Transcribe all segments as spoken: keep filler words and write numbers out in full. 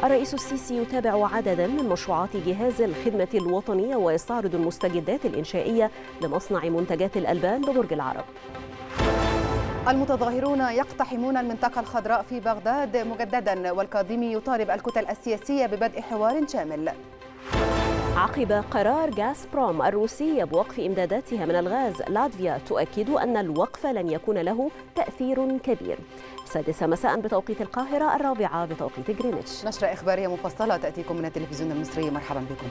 الرئيس السيسي يتابع عددا من مشروعات جهاز الخدمة الوطنية ويستعرض المستجدات الإنشائية لمصنع منتجات الألبان ببرج العرب. المتظاهرون يقتحمون المنطقة الخضراء في بغداد مجددا، والكاظمي يطالب الكتل السياسية ببدء حوار شامل. عقب قرار غازبروم الروسي بوقف إمداداتها من الغاز، لاتفيا تؤكد أن الوقف لن يكون له تأثير كبير. السادسة مساء بتوقيت القاهرة، الرابعة بتوقيت غرينتش. نشرة إخبارية مفصلة تأتيكم من التلفزيون المصري، مرحبا بكم.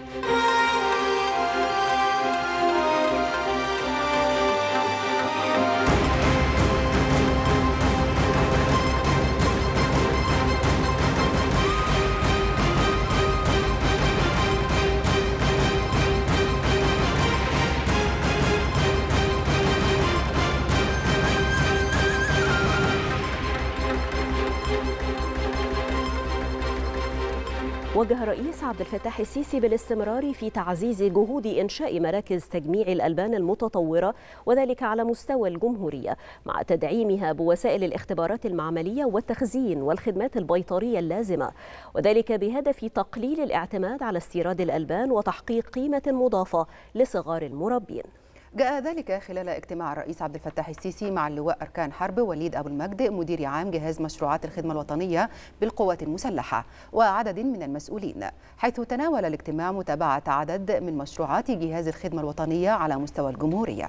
وجه الرئيس عبد الفتاح السيسي بالاستمرار في تعزيز جهود إنشاء مراكز تجميع الألبان المتطورة، وذلك على مستوى الجمهورية، مع تدعيمها بوسائل الاختبارات المعملية والتخزين والخدمات البيطرية اللازمة، وذلك بهدف تقليل الاعتماد على استيراد الألبان وتحقيق قيمة مضافة لصغار المربين. جاء ذلك خلال اجتماع الرئيس عبد الفتاح السيسي مع اللواء أركان حرب وليد أبو المجد مدير عام جهاز مشروعات الخدمة الوطنية بالقوات المسلحة وعدد من المسؤولين، حيث تناول الاجتماع متابعة عدد من مشروعات جهاز الخدمة الوطنية على مستوى الجمهورية.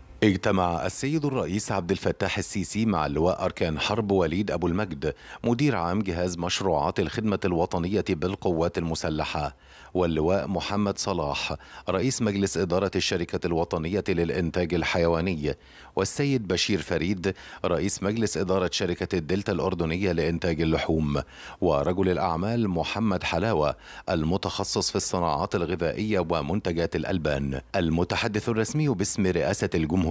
اجتمع السيد الرئيس عبد الفتاح السيسي مع اللواء أركان حرب وليد أبو المجد مدير عام جهاز مشروعات الخدمة الوطنية بالقوات المسلحة، واللواء محمد صلاح رئيس مجلس إدارة الشركة الوطنية للإنتاج الحيواني، والسيد بشير فريد رئيس مجلس إدارة شركة الدلتا الأردنية لإنتاج اللحوم، ورجل الأعمال محمد حلاوة المتخصص في الصناعات الغذائية ومنتجات الألبان. المتحدث الرسمي باسم رئاسة الجمهورية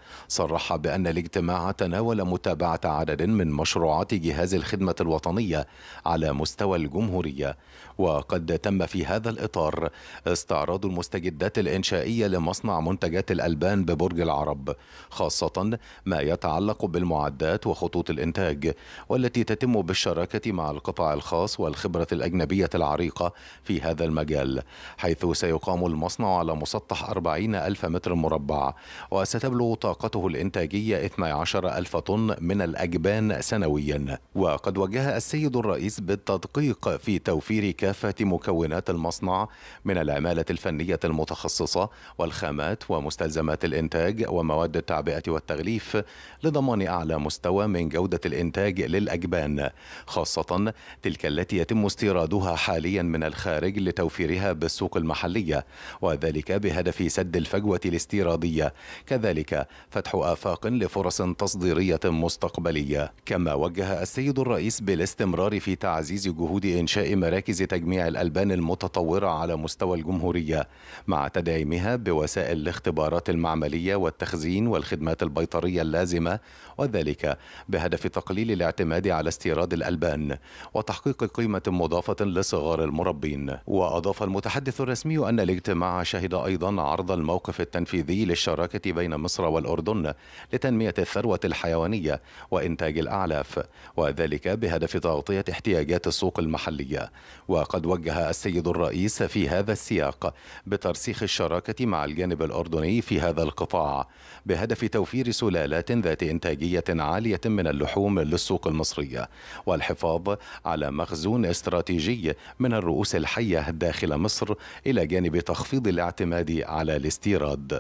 صرح بأن الاجتماع تناول متابعة عدد من مشروعات جهاز الخدمة الوطنية على مستوى الجمهورية، وقد تم في هذا الإطار استعراض المستجدات الإنشائية لمصنع منتجات الألبان ببرج العرب، خاصة ما يتعلق بالمعدات وخطوط الإنتاج، والتي تتم بالشراكة مع القطاع الخاص والخبرة الأجنبية العريقة في هذا المجال، حيث سيقام المصنع على مسطح أربعين ألف متر مربع، وستبلغ طاقته الإنتاجية اثني عشر ألف طن من الأجبان سنويا. وقد وجه السيد الرئيس بالتدقيق في توفير كافة مكونات المصنع من العمالة الفنية المتخصصة والخامات ومستلزمات الإنتاج ومواد التعبئة والتغليف، لضمان أعلى مستوى من جودة الإنتاج للأجبان، خاصة تلك التي يتم استيرادها حاليا من الخارج لتوفيرها بالسوق المحلية، وذلك بهدف سد الفجوة الاستيرادية، كذلك فتح آفاق لفرص تصديرية مستقبلية. كما وجه السيد الرئيس بالاستمرار في تعزيز جهود إنشاء مراكز تجميع الألبان المتطورة على مستوى الجمهورية، مع تدعيمها بوسائل الاختبارات المعملية والتخزين والخدمات البيطرية اللازمة، وذلك بهدف تقليل الاعتماد على استيراد الألبان وتحقيق قيمة مضافة لصغار المربين. وأضاف المتحدث الرسمي أن الاجتماع شهد أيضا عرض الموقف التنفيذي للشراكة بين مصر والأردن لتنمية الثروة الحيوانية وإنتاج الأعلاف، وذلك بهدف تغطية احتياجات السوق المحلية. وقد وجه السيد الرئيس في هذا السياق بترسيخ الشراكة مع الجانب الأردني في هذا القطاع بهدف توفير سلالات ذات إنتاجية عالية من اللحوم للسوق المصرية، والحفاظ على مخزون استراتيجي من الرؤوس الحية داخل مصر، إلى جانب تخفيض الاعتماد على الاستيراد.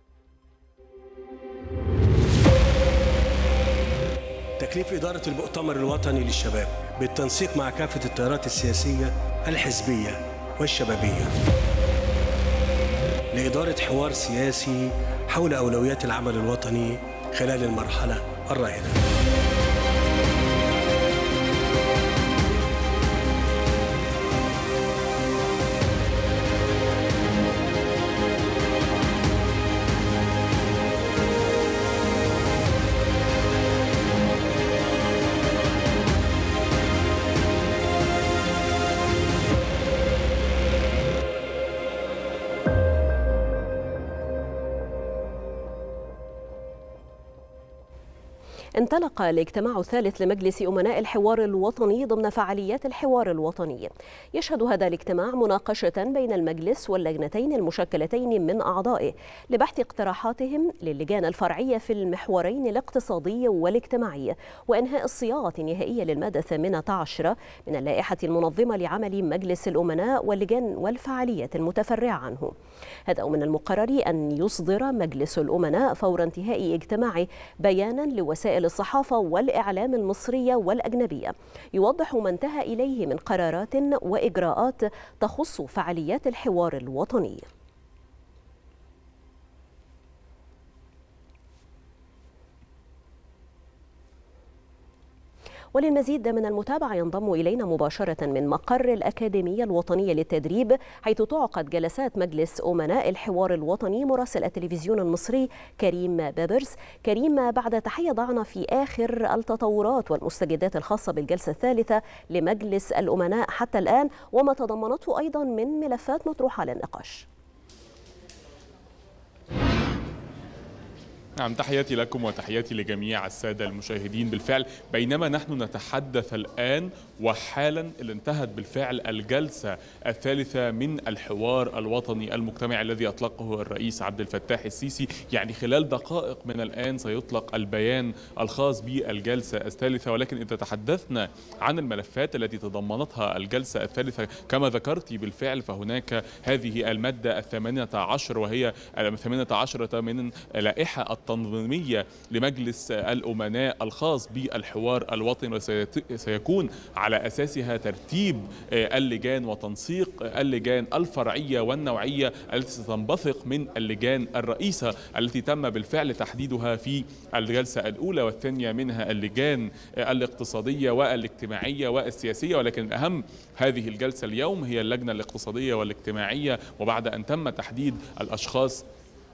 تكليف إدارة المؤتمر الوطني للشباب بالتنسيق مع كافة التيارات السياسية الحزبية والشبابية لإدارة حوار سياسي حول أولويات العمل الوطني خلال المرحلة الراهنة. انطلق الاجتماع الثالث لمجلس أمناء الحوار الوطني ضمن فعاليات الحوار الوطني. يشهد هذا الاجتماع مناقشة بين المجلس واللجنتين المشكلتين من أعضائه لبحث اقتراحاتهم للجان الفرعية في المحورين الاقتصادي والاجتماعي وإنهاء الصياغة النهائية للمادة الثامنة عشرة من اللائحة المنظمة لعمل مجلس الأمناء واللجان والفعاليات المتفرعة عنه. هذا ومن المقرر أن يصدر مجلس الأمناء فور انتهاء اجتماعه بيانا لوسائل الصحافة والإعلام المصرية والأجنبية يوضح ما انتهى إليه من قرارات وإجراءات تخص فعاليات الحوار الوطني. وللمزيد من المتابعة ينضم إلينا مباشرة من مقر الأكاديمية الوطنية للتدريب حيث تعقد جلسات مجلس أمناء الحوار الوطني مراسل التلفزيون المصري كريم بابرز. كريم، بعد تحية ضعنا في آخر التطورات والمستجدات الخاصة بالجلسة الثالثة لمجلس الأمناء حتى الآن وما تضمنته أيضا من ملفات مطروحة للنقاش. نعم، تحياتي لكم وتحياتي لجميع السادة المشاهدين. بالفعل بينما نحن نتحدث الآن وحالا اللي انتهت بالفعل الجلسة الثالثة من الحوار الوطني المجتمعي الذي أطلقه الرئيس عبد الفتاح السيسي. يعني خلال دقائق من الآن سيطلق البيان الخاص بالجلسة الثالثة، ولكن إذا تحدثنا عن الملفات التي تضمنتها الجلسة الثالثة كما ذكرتي بالفعل فهناك هذه المادة الثامنة عشر وهي الثامنة عشرة من لائحة التنظيمية لمجلس الأمناء الخاص بالحوار الوطني، وسيكون على أساسها ترتيب اللجان وتنسيق اللجان الفرعية والنوعية التي ستنبثق من اللجان الرئيسة التي تم بالفعل تحديدها في الجلسة الأولى والثانية، منها اللجان الاقتصادية والاجتماعية والسياسية. ولكن أهم هذه الجلسة اليوم هي اللجنة الاقتصادية والاجتماعية، وبعد أن تم تحديد الأشخاص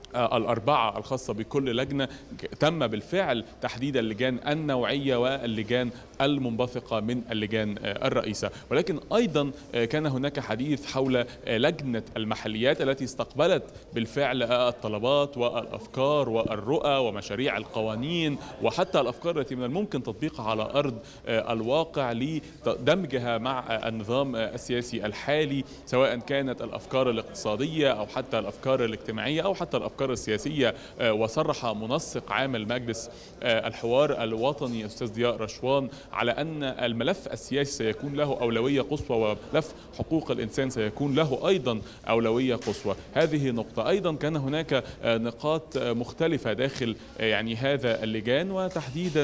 الأربعة الخاصة بكل لجنة تم بالفعل تحديد اللجان النوعية واللجان المنبثقة من اللجان الرئيسة. ولكن أيضا كان هناك حديث حول لجنة المحليات التي استقبلت بالفعل الطلبات والأفكار والرؤى ومشاريع القوانين وحتى الأفكار التي من الممكن تطبيقها على أرض الواقع لدمجها مع النظام السياسي الحالي، سواء كانت الأفكار الاقتصادية أو حتى الأفكار الاجتماعية أو حتى الأفكار السياسية. وصرح منسق عام المجلس الحوار الوطني أستاذ ضياء رشوان على أن الملف السياسي سيكون له أولوية قصوى وملف حقوق الإنسان سيكون له أيضا أولوية قصوى. هذه نقطة. أيضا كان هناك نقاط مختلفة داخل يعني هذا اللجان، وتحديدا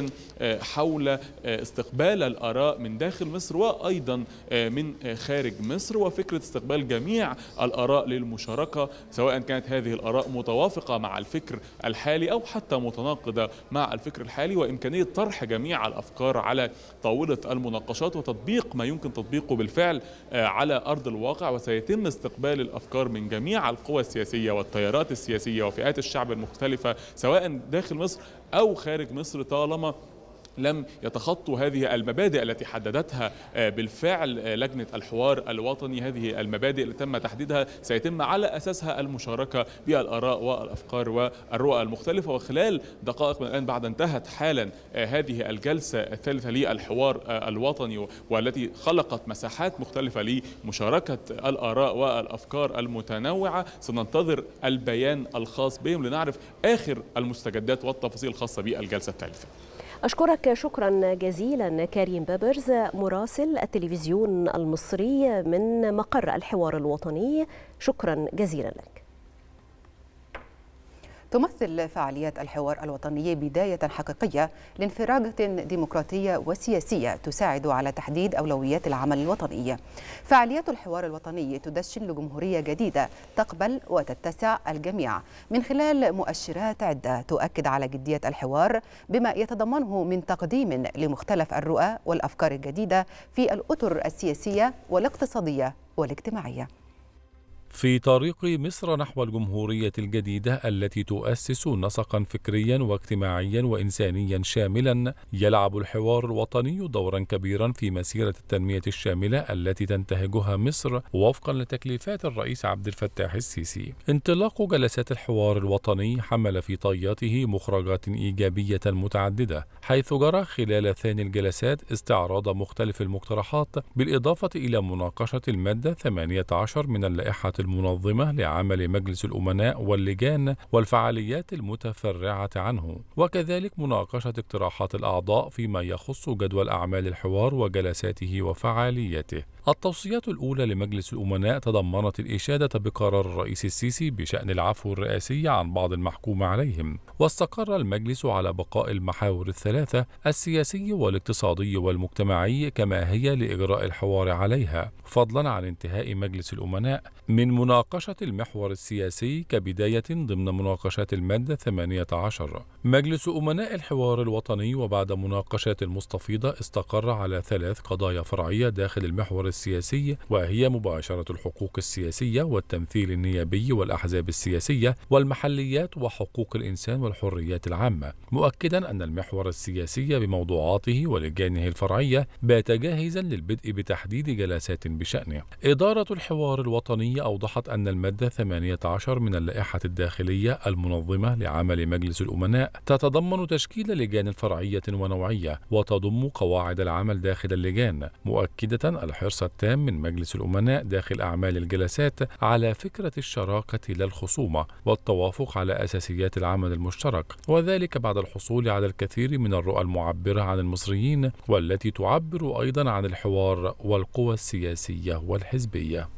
حول استقبال الآراء من داخل مصر وأيضا من خارج مصر، وفكرة استقبال جميع الآراء للمشاركة، سواء كانت هذه الآراء متوافقة مع الفكر الحالي أو حتى متناقضة مع الفكر الحالي، وإمكانية طرح جميع الأفكار على طاولة المناقشات وتطبيق ما يمكن تطبيقه بالفعل على أرض الواقع. وسيتم استقبال الأفكار من جميع القوى السياسية والتيارات السياسية وفئات الشعب المختلفة سواء داخل مصر أو خارج مصر، طالما لم يتخطوا هذه المبادئ التي حددتها بالفعل لجنة الحوار الوطني. هذه المبادئ اللي تم تحديدها سيتم على أساسها المشاركة بالآراء والأفكار والرؤى المختلفة. وخلال دقائق من الآن بعد انتهت حالا هذه الجلسة الثالثة للحوار الوطني والتي خلقت مساحات مختلفة لمشاركة الآراء والأفكار المتنوعة، سننتظر البيان الخاص بهم لنعرف آخر المستجدات والتفاصيل الخاصة بالجلسة الثالثة. أشكرك شكرا جزيلا كريم بابرز مراسل التلفزيون المصري من مقر الحوار الوطني، شكرا جزيلا لك. تمثل فعاليات الحوار الوطني بداية حقيقية لانفراجة ديمقراطية وسياسية تساعد على تحديد أولويات العمل الوطني. فعاليات الحوار الوطني تدشن لجمهورية جديدة تقبل وتتسع الجميع من خلال مؤشرات عدة تؤكد على جدية الحوار بما يتضمنه من تقديم لمختلف الرؤى والأفكار الجديدة في الأطر السياسية والاقتصادية والاجتماعية. في طريق مصر نحو الجمهورية الجديدة التي تؤسس نسقا فكريا واجتماعيا وإنسانيا شاملا، يلعب الحوار الوطني دورا كبيرا في مسيرة التنمية الشاملة التي تنتهجها مصر وفقا لتكليفات الرئيس عبد الفتاح السيسي. انطلاق جلسات الحوار الوطني حمل في طياته مخرجات إيجابية متعددة، حيث جرى خلال ثاني الجلسات استعراض مختلف المقترحات بالإضافة إلى مناقشة المادة ثمانية عشر من اللائحة المنظمة لعمل مجلس الأمناء واللجان والفعاليات المتفرعة عنه، وكذلك مناقشة اقتراحات الأعضاء فيما يخص جدول أعمال الحوار وجلساته وفعالياته. التوصيات الأولى لمجلس الأمناء تضمنت الإشادة بقرار الرئيس السيسي بشأن العفو الرئاسي عن بعض المحكوم عليهم، واستقر المجلس على بقاء المحاور الثلاثة السياسي والاقتصادي والمجتمعي كما هي لإجراء الحوار عليها، فضلا عن انتهاء مجلس الأمناء من مناقشة المحور السياسي كبداية ضمن مناقشات المادة ثمانية عشر. مجلس أمناء الحوار الوطني وبعد مناقشات مستفيضة استقر على ثلاث قضايا فرعية داخل المحور السياسي، وهي مباشرة الحقوق السياسية والتمثيل النيابي والأحزاب السياسية والمحليات وحقوق الإنسان والحريات العامة، مؤكدا أن المحور السياسي بموضوعاته ولجانه الفرعية بات جاهزا للبدء بتحديد جلسات بشأنه. إدارة الحوار الوطني أوضحت أن المادة ثمانية عشر من اللائحة الداخلية المنظمة لعمل مجلس الأمناء تتضمن تشكيل لجان فرعية ونوعية وتضم قواعد العمل داخل اللجان، مؤكدة الحرص التام من مجلس الأمناء داخل أعمال الجلسات على فكرة الشراكة لا الخصومة والتوافق على أساسيات العمل المشترك، وذلك بعد الحصول على الكثير من الرؤى المعبرة عن المصريين والتي تعبر أيضا عن الحوار والقوى السياسية والحزبية.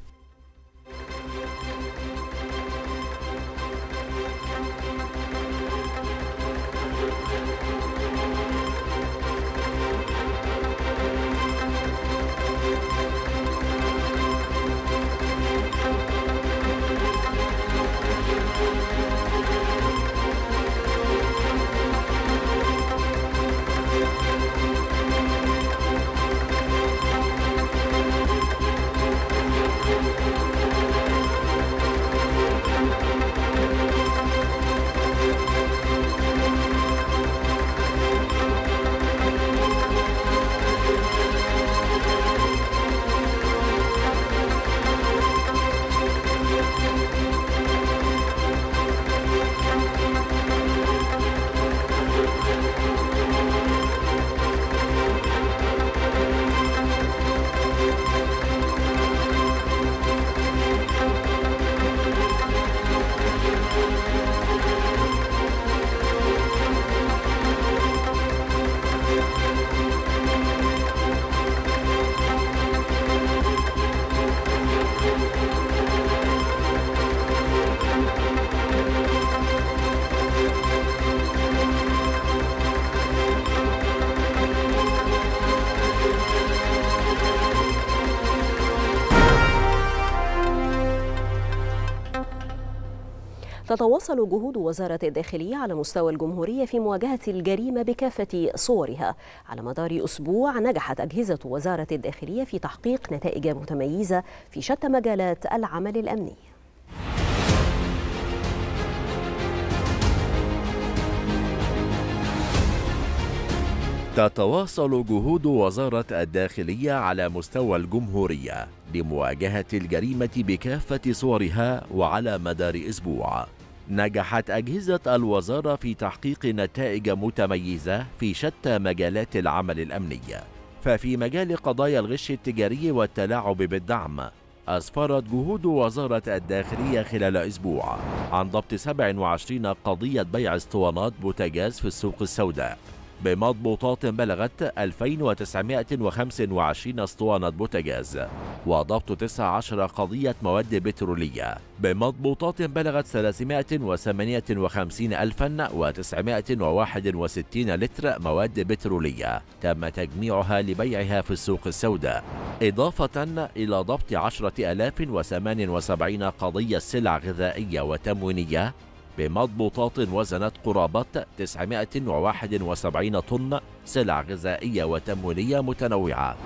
تتواصل جهود وزارة الداخلية على مستوى الجمهورية في مواجهة الجريمة بكافة صورها. على مدار أسبوع نجحت أجهزة وزارة الداخلية في تحقيق نتائج متميزة في شتى مجالات العمل الأمني. تتواصل جهود وزارة الداخلية على مستوى الجمهورية لمواجهة الجريمة بكافة صورها. وعلى مدار أسبوع نجحت أجهزة الوزارة في تحقيق نتائج متميزة في شتى مجالات العمل الأمني. ففي مجال قضايا الغش التجاري والتلاعب بالدعم أسفرت جهود وزارة الداخلية خلال أسبوع عن ضبط سبع وعشرين قضية بيع اسطوانات بوتاجاز في السوق السوداء بمضبوطات بلغت ألفين وتسعمائة وخمسة وعشرين اسطوانة بوتاجاز، وضبط تسعة عشر قضية مواد بترولية بمضبوطات بلغت ثلاثمائة وثمانية وخمسين ألفا وتسعمائة وواحد وستين لتر مواد بترولية تم تجميعها لبيعها في السوق السوداء، إضافة إلى ضبط عشرة آلاف وثمانية وسبعين قضية سلع غذائية وتموينية بمضبوطات وزنت قرابة تسعمائة وواحد وسبعين طن سلع غذائية وتموينية متنوعة.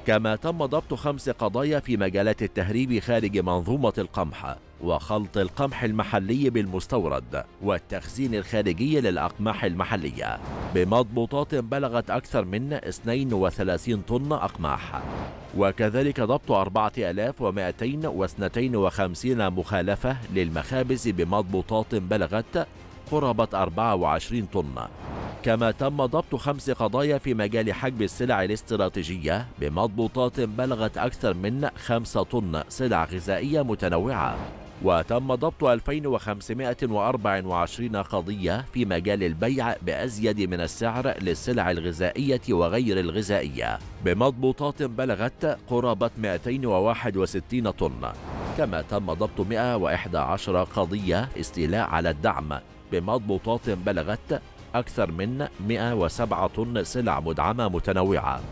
كما تم ضبط خمس قضايا في مجالات التهريب خارج منظومة القمح وخلط القمح المحلي بالمستورد والتخزين الخارجي للأقماح المحلية بمضبوطات بلغت أكثر من اثنين وثلاثين طن أقماح، وكذلك ضبط أربعة آلاف ومئتين واثنين وخمسين مخالفة للمخابز بمضبوطات بلغت قرابة أربعة وعشرين طن. كما تم ضبط خمس قضايا في مجال حجب السلع الاستراتيجية بمضبوطات بلغت أكثر من خمسة طن سلع غذائية متنوعة، وتم ضبط ألفين وخمسمائة وأربعة وعشرين قضية في مجال البيع بأزيد من السعر للسلع الغذائية وغير الغذائية بمضبوطات بلغت قرابة مئتين وواحد وستين طن. كما تم ضبط مئة وإحدى عشرة قضية استيلاء على الدعم بمضبوطات بلغت أكثر من مئة وسبعة طن سلع مدعمة متنوعة.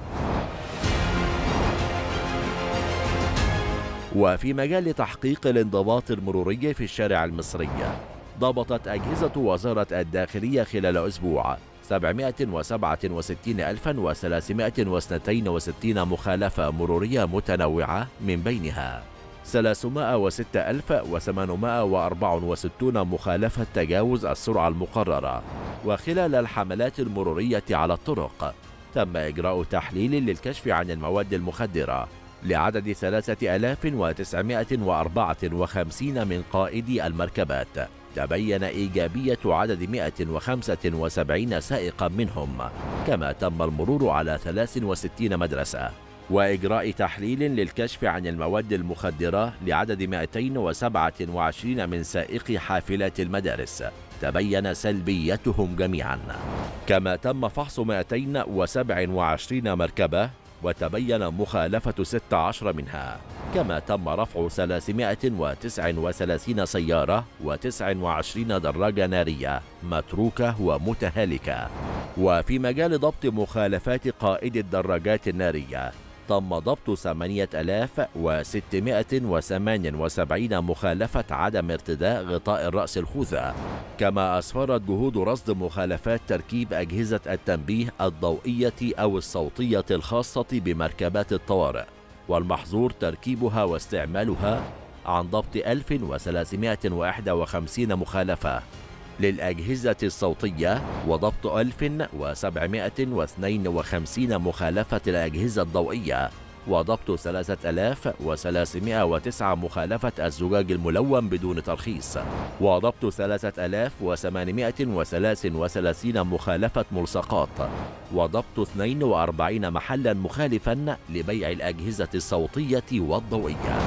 وفي مجال تحقيق الانضباط المروري في الشارع المصري، ضبطت أجهزة وزارة الداخلية خلال أسبوع سبعمائة وسبعة وستين ألفا وثلاثمائة واثنين وستين مخالفة مرورية متنوعة، من بينها ثلاثمائة وستة ألف وثمانمائة وأربعة وستين مخالفة تجاوز السرعة المقررة. وخلال الحملات المرورية على الطرق تم إجراء تحليل للكشف عن المواد المخدرة لعدد ثلاثة آلاف وتسعمائة وأربعة وخمسين من قائدي المركبات. تبين إيجابية عدد مئة وخمسة وسبعين سائقا منهم. كما تم المرور على ثلاث وستين مدرسة وإجراء تحليل للكشف عن المواد المخدرة لعدد مئتين وسبعة وعشرين من سائقي حافلات المدارس، تبين سلبيتهم جميعا. كما تم فحص مئتين وسبعة وعشرين مركبة وتبين مخالفة ستة عشر منها. كما تم رفع ثلاثمائة وتسعة وثلاثين سيارة وتسعة وعشرين دراجة نارية متروكة ومتهالكة. وفي مجال ضبط مخالفات قائد الدراجات النارية، تم ضبط ثمانية آلاف وستمائة وثمانية وسبعين مخالفة عدم ارتداء غطاء الرأس الخوذة. كما أسفرت جهود رصد مخالفات تركيب أجهزة التنبيه الضوئية أو الصوتية الخاصة بمركبات الطوارئ والمحظور تركيبها واستعمالها عن ضبط ألف وثلاثمائة وواحد وخمسين مخالفة للأجهزة الصوتية، وضبط ألف وسبعمائة واثنين وخمسين مخالفة الأجهزة الضوئية، وضبط ثلاثة آلاف وثلاثمائة وتسعة مخالفة الزجاج الملون بدون ترخيص، وضبط ثلاثة آلاف وثمانمائة وثلاثة وثلاثين مخالفة ملصقات، وضبط اثنين وأربعين محلا مخالفا لبيع الأجهزة الصوتية والضوئية.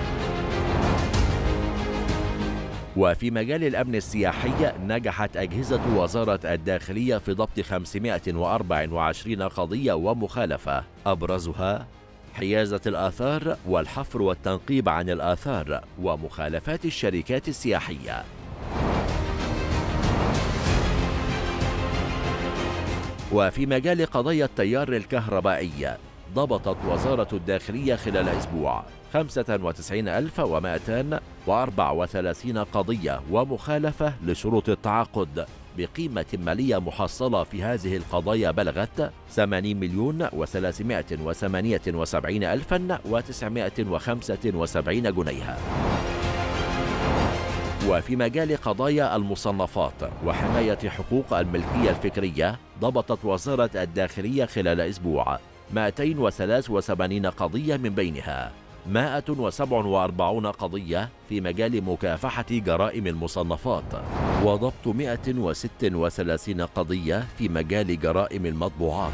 وفي مجال الأمن السياحي، نجحت أجهزة وزارة الداخلية في ضبط خمسمائة وأربعة وعشرين قضية ومخالفة، أبرزها حيازة الآثار والحفر والتنقيب عن الآثار ومخالفات الشركات السياحية. وفي مجال قضايا التيار الكهربائي، ضبطت وزارة الداخلية خلال أسبوع خمسة وتسعين ألف ومئتين وأربعة وثلاثين قضية ومخالفة لشروط التعاقد بقيمة مالية محصلة في هذه القضايا بلغت ثمانين مليون وثلاثمائة وثمانية وسبعين ألفا وتسعمائة وخمسة وسبعين جنيها. وفي مجال قضايا المصنفات وحماية حقوق الملكية الفكرية، ضبطت وزارة الداخلية خلال أسبوع مئتين وثلاثة وثمانين قضية، من بينها مئة وسبعة وأربعين قضية في مجال مكافحة جرائم المصنفات، وضبط مئة وستة وثلاثين قضية في مجال جرائم المطبوعات.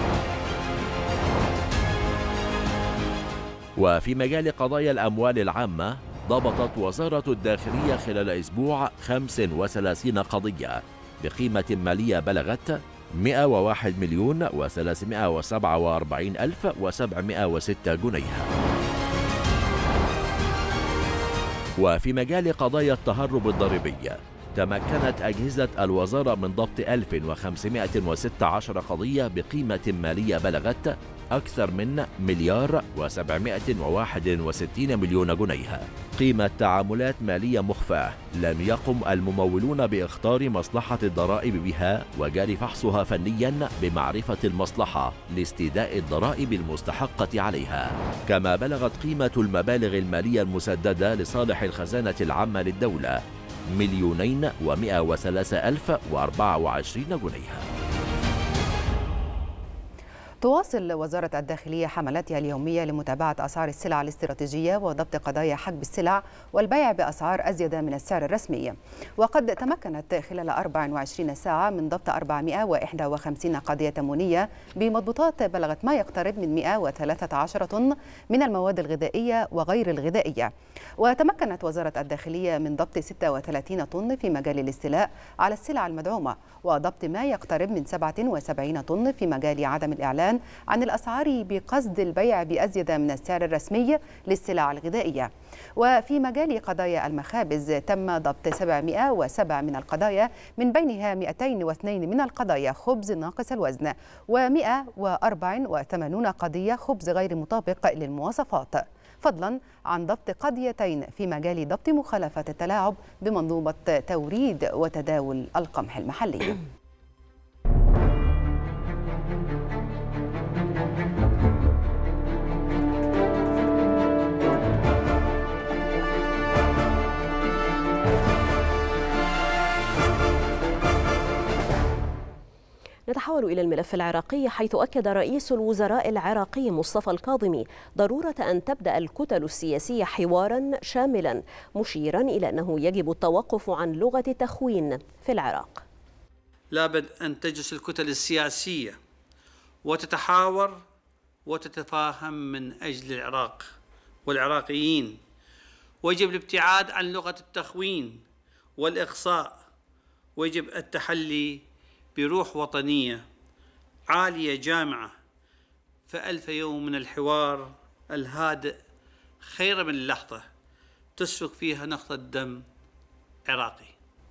وفي مجال قضايا الأموال العامة، ضبطت وزارة الداخلية خلال أسبوع خمسة وثلاثين قضية بقيمة مالية بلغت مئة وواحد مليون وثلاثمائة وسبعة وأربعين ألف وسبعمائة وستة جنيها. وفي مجال قضايا التهرب الضريبي، تمكنت أجهزة الوزارة من ضبط ألف وخمسمائة وستة عشر قضية بقيمة مالية بلغت أكثر من مليار وسبعمائة وواحد وستين مليون جنيه. قيمة تعاملات مالية مخفاة لم يقم الممولون باختار مصلحة الضرائب بها وجاري فحصها فنيا بمعرفة المصلحة لاستيداء الضرائب المستحقة عليها. كما بلغت قيمة المبالغ المالية المسددة لصالح الخزانة العامة للدولة مليونين ومئة وثلاثة ألف وأربعة وعشرين جنيه. تواصل وزارة الداخلية حملاتها اليومية لمتابعة أسعار السلع الاستراتيجية وضبط قضايا حجب السلع والبيع بأسعار أزيد من السعر الرسمي. وقد تمكنت خلال أربع وعشرين ساعة من ضبط أربعمائة وواحد وخمسين قضية تموينية بمضبوطات بلغت ما يقترب من مئة وثلاثة عشر طن من المواد الغذائية وغير الغذائية. وتمكنت وزارة الداخلية من ضبط ستة وثلاثين طن في مجال الاستيلاء على السلع المدعومة، وضبط ما يقترب من سبعة وسبعين طن في مجال عدم الإعلان عن الأسعار بقصد البيع بأزيد من السعر الرسمي للسلع الغذائية. وفي مجال قضايا المخابز تم ضبط سبعمائة وسبعة من القضايا، من بينها مئتين واثنين من القضايا خبز ناقص الوزن ومئة وأربعة وثمانين قضية خبز غير مطابق للمواصفات، فضلا عن ضبط قضيتين في مجال ضبط مخالفات التلاعب بمنظومة توريد وتداول القمح المحلي. نتحول إلى الملف العراقي، حيث أكد رئيس الوزراء العراقي مصطفى الكاظمي ضرورة أن تبدأ الكتل السياسية حوارا شاملا، مشيرا إلى أنه يجب التوقف عن لغة التخوين في العراق. لابد أن تجلس الكتل السياسية وتتحاور وتتفاهم من أجل العراق والعراقيين، ويجب الابتعاد عن لغة التخوين والإقصاء، ويجب التحلي بروح وطنية عالية جامعة. فألف يوم من الحوار الهادئ خير من لحظة تسفك فيها نقطة دم عراقي.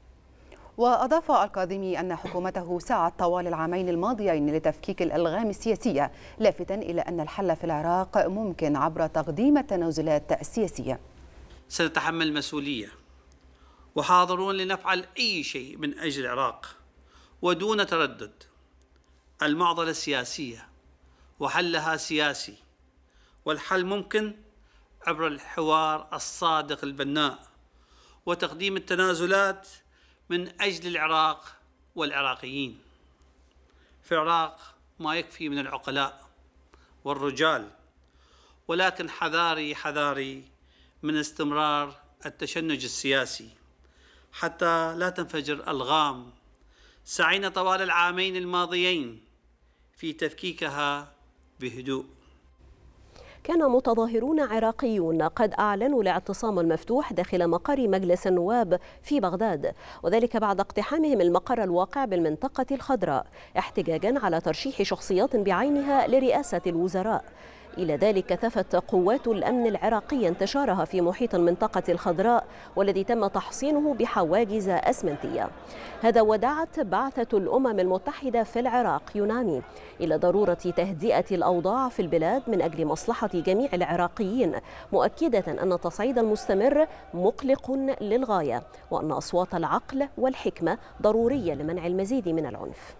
وأضاف الكاظمي أن حكومته سعت طوال العامين الماضيين لتفكيك الألغام السياسية، لافتا إلى أن الحل في العراق ممكن عبر تقديم التنازلات السياسية. سنتحمل المسؤولية وحاضرون لنفعل أي شيء من أجل العراق ودون تردد. المعضلة سياسية وحلها سياسي، والحل ممكن عبر الحوار الصادق البناء وتقديم التنازلات من أجل العراق والعراقيين. في العراق ما يكفي من العقلاء والرجال، ولكن حذاري حذاري من استمرار التشنج السياسي حتى لا تنفجر ألغام سعينا طوال العامين الماضيين في تفكيكها بهدوء. كان متظاهرون عراقيون قد أعلنوا الاعتصام المفتوح داخل مقر مجلس النواب في بغداد، وذلك بعد اقتحامهم المقر الواقع بالمنطقة الخضراء احتجاجا على ترشيح شخصيات بعينها لرئاسة الوزراء. إلى ذلك كثفت قوات الأمن العراقية انتشارها في محيط المنطقة الخضراء، والذي تم تحصينه بحواجز أسمنتية. هذا ودعت بعثة الأمم المتحدة في العراق يونامي إلى ضرورة تهدئة الأوضاع في البلاد من أجل مصلحة جميع العراقيين، مؤكدة أن التصعيد المستمر مقلق للغاية، وأن أصوات العقل والحكمة ضرورية لمنع المزيد من العنف.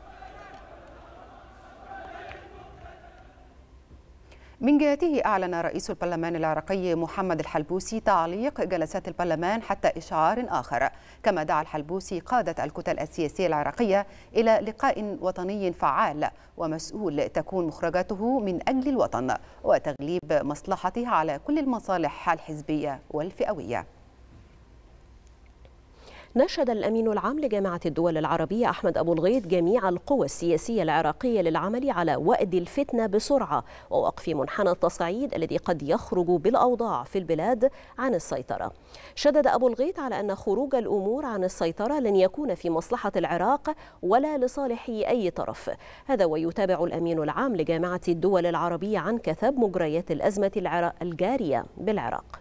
من جهته أعلن رئيس البرلمان العراقي محمد الحلبوسي تعليق جلسات البرلمان حتى إشعار آخر، كما دعا الحلبوسي قادة الكتل السياسية العراقية إلى لقاء وطني فعال ومسؤول تكون مخرجاته من أجل الوطن وتغليب مصلحته على كل المصالح الحزبية والفئوية. ناشد الأمين العام لجامعة الدول العربية أحمد أبو الغيط جميع القوى السياسية العراقية للعمل على وأد الفتنة بسرعة ووقف منحنى التصعيد الذي قد يخرج بالأوضاع في البلاد عن السيطرة. شدد أبو الغيط على أن خروج الأمور عن السيطرة لن يكون في مصلحة العراق ولا لصالح أي طرف. هذا ويتابع الأمين العام لجامعة الدول العربية عن كثب مجريات الأزمة الجارية بالعراق.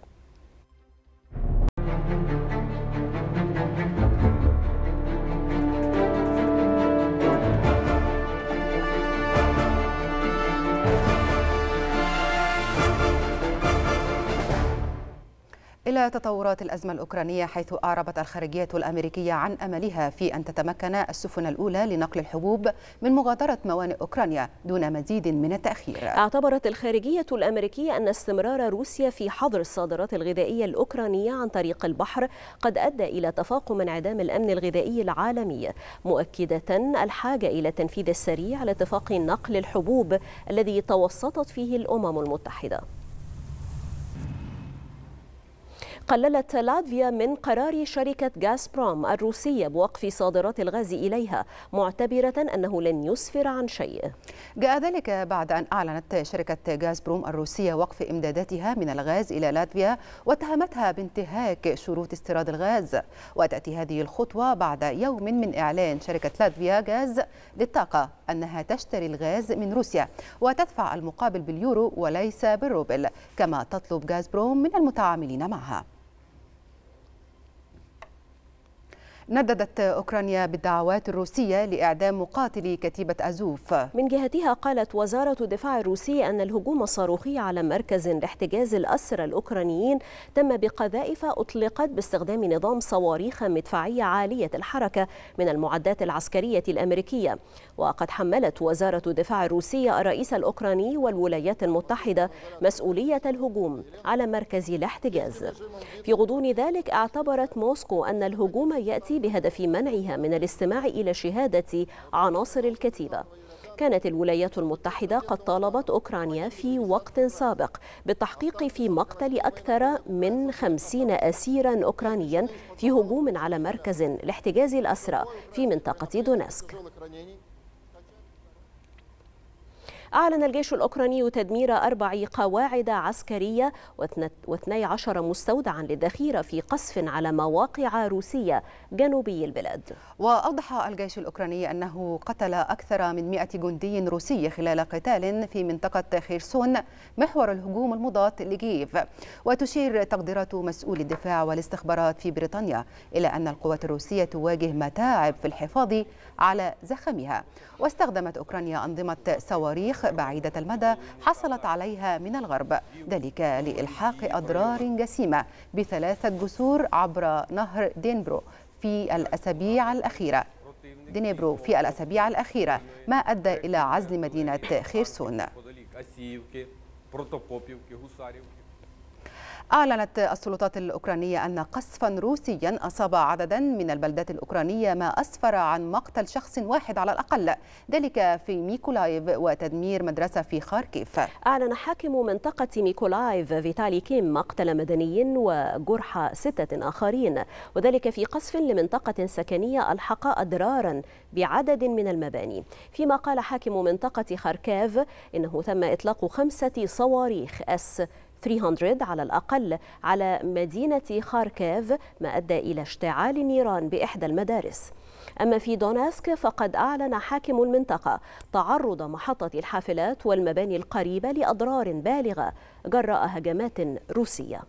إلى تطورات الأزمة الأوكرانية، حيث أعربت الخارجية الأمريكية عن أملها في أن تتمكن السفن الأولى لنقل الحبوب من مغادرة موانئ أوكرانيا دون مزيد من التأخير. اعتبرت الخارجية الأمريكية أن استمرار روسيا في حظر الصادرات الغذائية الأوكرانية عن طريق البحر قد أدى إلى تفاقم انعدام الأمن الغذائي العالمي، مؤكدة الحاجة إلى التنفيذ السريع لاتفاق نقل الحبوب الذي توسطت فيه الأمم المتحدة. قللت لاتفيا من قرار شركة غازبروم الروسية بوقف صادرات الغاز إليها، معتبرة أنه لن يسفر عن شيء. جاء ذلك بعد أن أعلنت شركة غازبروم الروسية وقف إمداداتها من الغاز إلى لاتفيا واتهمتها بانتهاك شروط استيراد الغاز. وتأتي هذه الخطوة بعد يوم من إعلان شركة لاتفيا غاز للطاقة أنها تشتري الغاز من روسيا وتدفع المقابل باليورو وليس بالروبل، كما تطلب غازبروم من المتعاملين معها. نددت أوكرانيا بالدعوات الروسية لإعدام مقاتلي كتيبة أزوف. من جهتها قالت وزارة الدفاع الروسية أن الهجوم الصاروخي على مركز لاحتجاز الأسرى الأوكرانيين تم بقذائف أطلقت باستخدام نظام صواريخ مدفعية عالية الحركة من المعدات العسكرية الأمريكية. وقد حملت وزارة الدفاع الروسية الرئيس الأوكراني والولايات المتحدة مسؤولية الهجوم على مركز الاحتجاز. في غضون ذلك اعتبرت موسكو أن الهجوم يأتي بهدف منعها من الاستماع إلى شهادة عناصر الكتيبة. كانت الولايات المتحدة قد طالبت أوكرانيا في وقت سابق بالتحقيق في مقتل أكثر من خمسين أسيرا أوكرانيا في هجوم على مركز لاحتجاز الأسرى في منطقة دونيتسك. أعلن الجيش الأوكراني تدمير أربع قواعد عسكرية واثني عشر مستودعا للذخيرة في قصف على مواقع روسية جنوبي البلاد. وأوضح الجيش الأوكراني أنه قتل أكثر من مئة جندي روسي خلال قتال في منطقة خيرسون محور الهجوم المضاد لكييف. وتشير تقديرات مسؤولي الدفاع والاستخبارات في بريطانيا إلى أن القوات الروسية تواجه متاعب في الحفاظ على زخمها. واستخدمت أوكرانيا أنظمة صواريخ بعيدة المدى حصلت عليها من الغرب، ذلك لإلحاق أضرار جسيمة بثلاثة جسور عبر نهر دينبرو في الأسابيع الأخيرة دينيبرو في الأسابيع الأخيرة، ما أدى إلى عزل مدينة خيرسون. أعلنت السلطات الأوكرانية أن قصفا روسيا أصاب عددا من البلدات الأوكرانية، ما أسفر عن مقتل شخص واحد على الأقل، ذلك في ميكولايف وتدمير مدرسة في خاركيف. أعلن حاكم منطقة ميكولايف فيتالي كيم مقتل مدني وجرح ستة آخرين، وذلك في قصف لمنطقة سكنية ألحق أضرارا بعدد من المباني. فيما قال حاكم منطقة خاركيف إنه تم إطلاق خمسة صواريخ اس ثلاثمئة على الأقل على مدينة خاركيف، ما أدى إلى اشتعال نيران بإحدى المدارس. أما في دونيتسك فقد أعلن حاكم المنطقة تعرض محطة الحافلات والمباني القريبة لأضرار بالغة جراء هجمات روسية.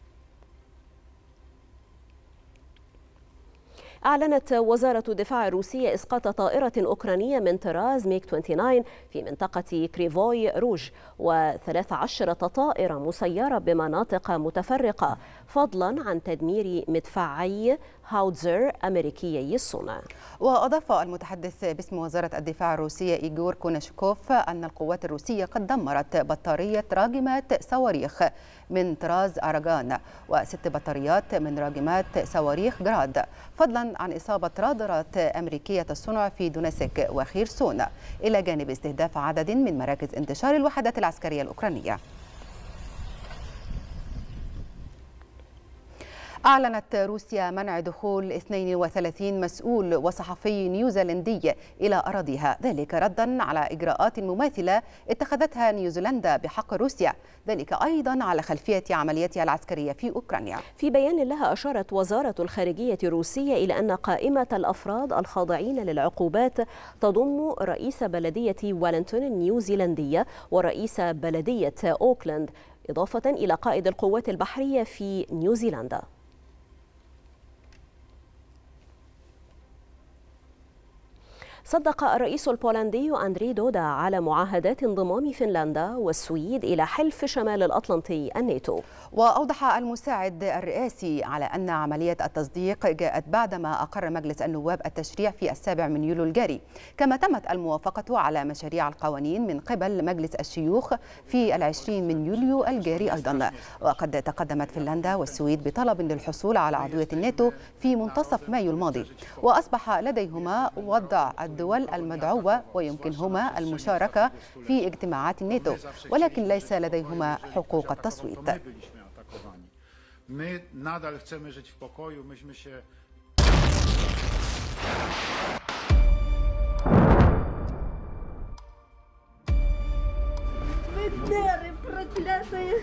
أعلنت وزارة الدفاع الروسية إسقاط طائرة أوكرانية من طراز ميغ تسعة وعشرين في منطقة كريفوي روج وثلاث عشرة طائرة مسيرة بمناطق متفرقة، فضلا عن تدمير مدفعي هاوتزر أمريكيي الصنع. وأضاف المتحدث باسم وزارة الدفاع الروسية إيغور كوناشكوف أن القوات الروسية قد دمرت بطارية راجمات صواريخ من طراز أراغان وست بطاريات من راجمات صواريخ جراد، فضلا عن إصابة رادارات أمريكية الصنع في دونيتسك وخيرسون، إلى جانب استهداف عدد من مراكز انتشار الوحدات العسكرية الأوكرانية. أعلنت روسيا منع دخول اثنين وثلاثين مسؤول وصحفي نيوزيلندي إلى أراضيها، ذلك ردا على إجراءات مماثلة اتخذتها نيوزيلندا بحق روسيا، ذلك أيضا على خلفية عملياتها العسكرية في أوكرانيا. في بيان لها أشارت وزارة الخارجية الروسية إلى أن قائمة الأفراد الخاضعين للعقوبات تضم رئيس بلدية ويلينغتون النيوزيلندية ورئيس بلدية أوكلاند، إضافة إلى قائد القوات البحرية في نيوزيلندا. صدق الرئيس البولندي أندري دودا على معاهدات انضمام فنلندا والسويد إلى حلف شمال الأطلنطي الناتو. وأوضح المساعد الرئاسي على أن عملية التصديق جاءت بعدما أقر مجلس النواب التشريع في السابع من يوليو الجاري، كما تمت الموافقة على مشاريع القوانين من قبل مجلس الشيوخ في العشرين من يوليو الجاري أيضا. وقد تقدمت فنلندا والسويد بطلب للحصول على عضوية الناتو في منتصف مايو الماضي، وأصبح لديهما وضع الدول المدعوة ويمكنهما المشاركة في اجتماعات الناتو، ولكن ليس لديهما حقوق التصويت. My nadal chcemy żyć w pokoju, myśmy się Wydery проклятые!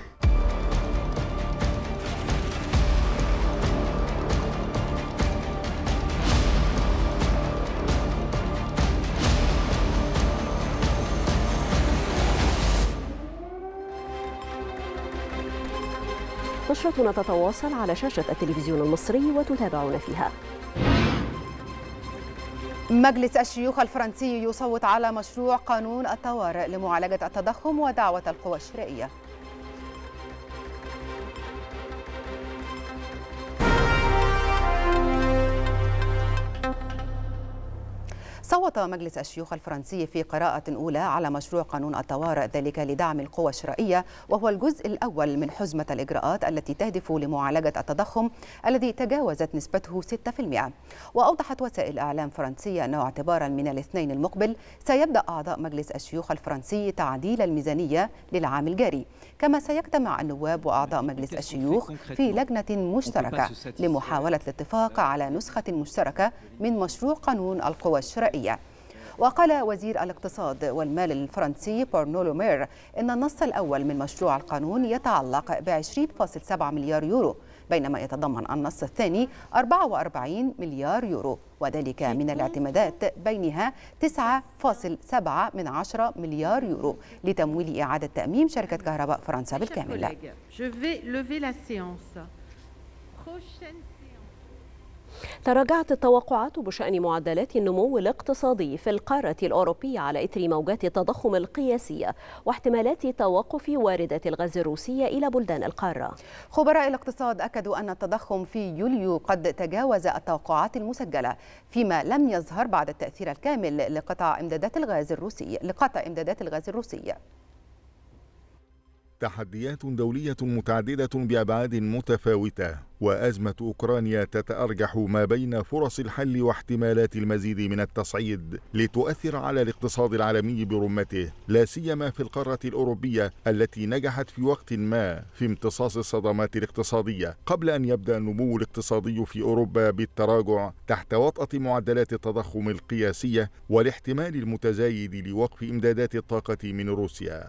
نشرتنا تتواصل على شاشة التلفزيون المصري وتتابعون فيها. مجلس الشيوخ الفرنسي يصوت على مشروع قانون الطوارئ لمعالجة التضخم ودعوة القوى الشرائية. صوت مجلس الشيوخ الفرنسي في قراءة أولى على مشروع قانون الطوارئ، ذلك لدعم القوى الشرائية، وهو الجزء الأول من حزمة الإجراءات التي تهدف لمعالجة التضخم الذي تجاوزت نسبته ستة بالمئة. وأوضحت وسائل إعلام فرنسية أنه اعتبارا من الاثنين المقبل سيبدأ أعضاء مجلس الشيوخ الفرنسي تعديل الميزانية للعام الجاري، كما سيجتمع النواب وأعضاء مجلس الشيوخ في لجنة مشتركة لمحاولة الاتفاق على نسخة مشتركة من مشروع قانون القوى الشرائية. وقال وزير الاقتصاد والمال الفرنسي بورنو لو مير إن النص الأول من مشروع القانون يتعلق ب عشرين فاصلة سبعة مليار يورو، بينما يتضمن النص الثاني أربعة وأربعين مليار يورو، وذلك من الاعتمادات بينها تسعة فاصلة سبعة من عشرة مليار يورو لتمويل إعادة تأميم شركة كهرباء فرنسا بالكامل. تراجعت التوقعات بشأن معدلات النمو الاقتصادي في القارة الأوروبية على إثر موجات التضخم القياسية واحتمالات توقف واردات الغاز الروسية إلى بلدان القارة. خبراء الاقتصاد أكدوا أن التضخم في يوليو قد تجاوز التوقعات المسجلة، فيما لم يظهر بعد التأثير الكامل لقطع إمدادات الغاز الروسي لقطع إمدادات الغاز الروسية. تحديات دولية متعددة بأبعاد متفاوتة، وأزمة أوكرانيا تتأرجح ما بين فرص الحل واحتمالات المزيد من التصعيد لتؤثر على الاقتصاد العالمي برمته، لا سيما في القارة الأوروبية التي نجحت في وقت ما في امتصاص الصدمات الاقتصادية قبل أن يبدأ النمو الاقتصادي في أوروبا بالتراجع تحت وطأة معدلات التضخم القياسية والاحتمال المتزايد لوقف إمدادات الطاقة من روسيا.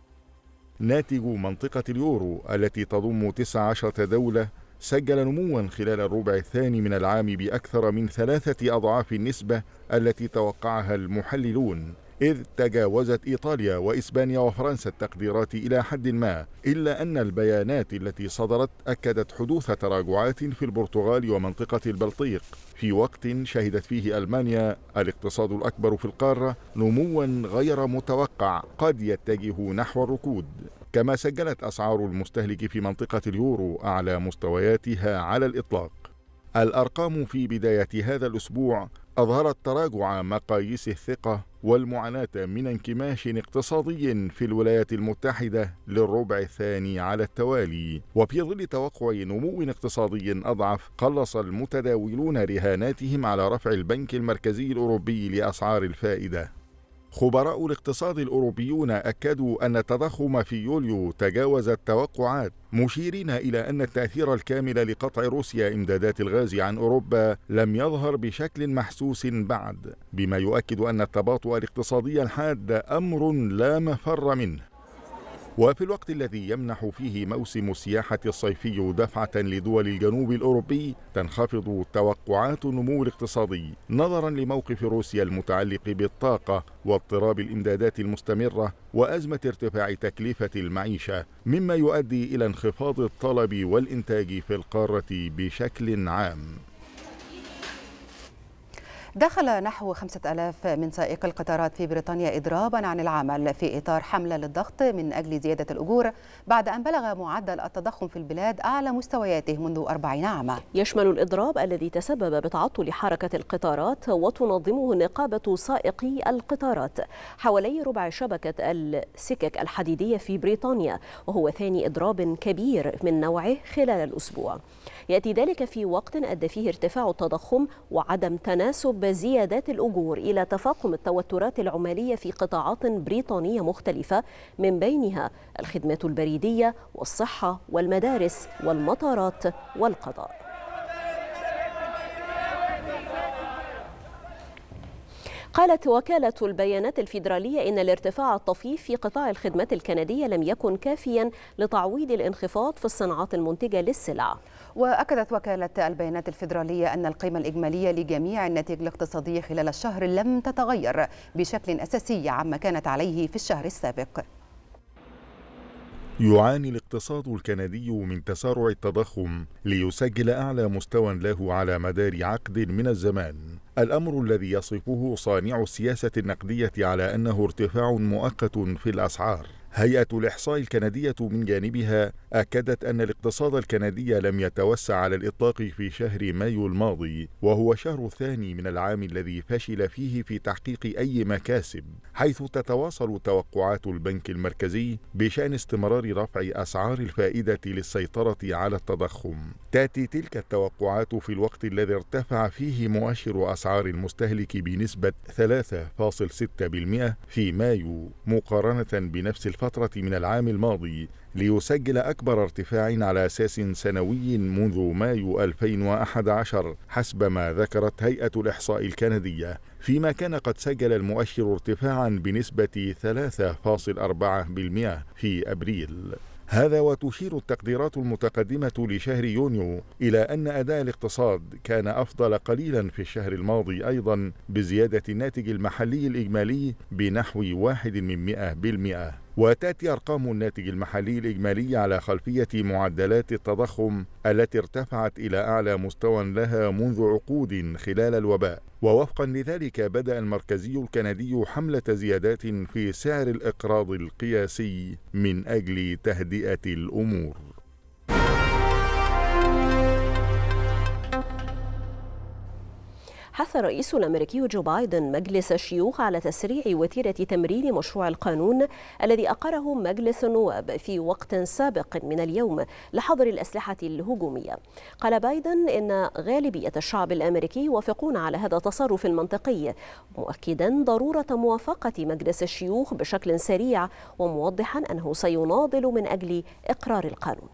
ناتج منطقة اليورو التي تضم تسع عشرة دولة سجل نموا خلال الربع الثاني من العام بأكثر من ثلاثة أضعاف النسبة التي توقعها المحللون، إذ تجاوزت إيطاليا وإسبانيا وفرنسا التقديرات إلى حد ما، إلا أن البيانات التي صدرت أكدت حدوث تراجعات في البرتغال ومنطقة البلطيق في وقت شهدت فيه ألمانيا الاقتصاد الأكبر في القارة نموا غير متوقع قد يتجه نحو الركود. كما سجلت أسعار المستهلك في منطقة اليورو أعلى مستوياتها على الإطلاق. الأرقام في بداية هذا الأسبوع أظهرت تراجع مقاييس الثقة والمعاناة من انكماش اقتصادي في الولايات المتحدة للربع الثاني على التوالي، وفي ظل توقع نمو اقتصادي أضعف قلص المتداولون رهاناتهم على رفع البنك المركزي الأوروبي لأسعار الفائدة. خبراء الاقتصاد الأوروبيون أكدوا أن التضخم في يوليو تجاوز التوقعات، مشيرين إلى أن التأثير الكامل لقطع روسيا إمدادات الغاز عن أوروبا لم يظهر بشكل محسوس بعد، بما يؤكد أن التباطؤ الاقتصادي الحاد أمر لا مفر منه. وفي الوقت الذي يمنح فيه موسم السياحة الصيفي دفعة لدول الجنوب الأوروبي، تنخفض توقعات النمو الاقتصادي نظرا لموقف روسيا المتعلق بالطاقة واضطراب الإمدادات المستمرة وأزمة ارتفاع تكلفة المعيشة، مما يؤدي إلى انخفاض الطلب والإنتاج في القارة بشكل عام. دخل نحو خمسة آلاف من سائقي القطارات في بريطانيا إضرابا عن العمل في إطار حملة للضغط من أجل زيادة الأجور بعد أن بلغ معدل التضخم في البلاد أعلى مستوياته منذ أربعين عاما. يشمل الإضراب الذي تسبب بتعطل حركة القطارات وتنظمه نقابة سائقي القطارات حوالي ربع شبكة السكك الحديدية في بريطانيا، وهو ثاني إضراب كبير من نوعه خلال الأسبوع. يأتي ذلك في وقت أدى فيه ارتفاع التضخم وعدم تناسب زيادات الأجور إلى تفاقم التوترات العمالية في قطاعات بريطانية مختلفة، من بينها الخدمات البريدية والصحة والمدارس والمطارات والقضاء. قالت وكالة البيانات الفيدرالية إن الارتفاع الطفيف في قطاع الخدمات الكندية لم يكن كافيا لتعويض الانخفاض في الصناعات المنتجة للسلع. وأكدت وكالة البيانات الفيدرالية أن القيمة الإجمالية لجميع الناتج الاقتصادي خلال الشهر لم تتغير بشكل أساسي عما كانت عليه في الشهر السابق. يعاني الاقتصاد الكندي من تسارع التضخم ليسجل أعلى مستوى له على مدار عقد من الزمان، الأمر الذي يصفه صانع السياسة النقدية على أنه ارتفاع مؤقت في الأسعار. هيئة الإحصاء الكندية من جانبها أكدت أن الاقتصاد الكندي لم يتوسع على الإطلاق في شهر مايو الماضي، وهو الشهر الثاني من العام الذي فشل فيه في تحقيق أي مكاسب، حيث تتواصل توقعات البنك المركزي بشأن استمرار رفع أسعار الفائدة للسيطرة على التضخم. تأتي تلك التوقعات في الوقت الذي ارتفع فيه مؤشر أسعار المستهلك بنسبة ثلاثة فاصلة ستة بالمئة في مايو مقارنة بنفس الفترة من العام الماضي، ليسجل أكبر ارتفاع على أساس سنوي منذ مايو ألفين وأحد عشر حسب ما ذكرت هيئة الإحصاء الكندية، فيما كان قد سجل المؤشر ارتفاعا بنسبة ثلاثة فاصلة أربعة بالمئة في أبريل. هذا وتشير التقديرات المتقدمة لشهر يونيو إلى أن أداء الاقتصاد كان أفضل قليلا في الشهر الماضي أيضا، بزيادة الناتج المحلي الإجمالي بنحو واحد من مئة بالمئة. وتأتي أرقام الناتج المحلي الإجمالي على خلفية معدلات التضخم التي ارتفعت إلى أعلى مستوى لها منذ عقود خلال الوباء. ووفقا لذلك بدأ المركزي الكندي حملة زيادات في سعر الإقراض القياسي من أجل تهدئة الأمور. حث الرئيس الأمريكي جو بايدن مجلس الشيوخ على تسريع وتيرة تمرير مشروع القانون الذي أقره مجلس النواب في وقت سابق من اليوم لحظر الأسلحة الهجومية. قال بايدن إن غالبية الشعب الأمريكي يوافقون على هذا التصرف المنطقي، مؤكدا ضرورة موافقة مجلس الشيوخ بشكل سريع، وموضحا أنه سيناضل من أجل إقرار القانون.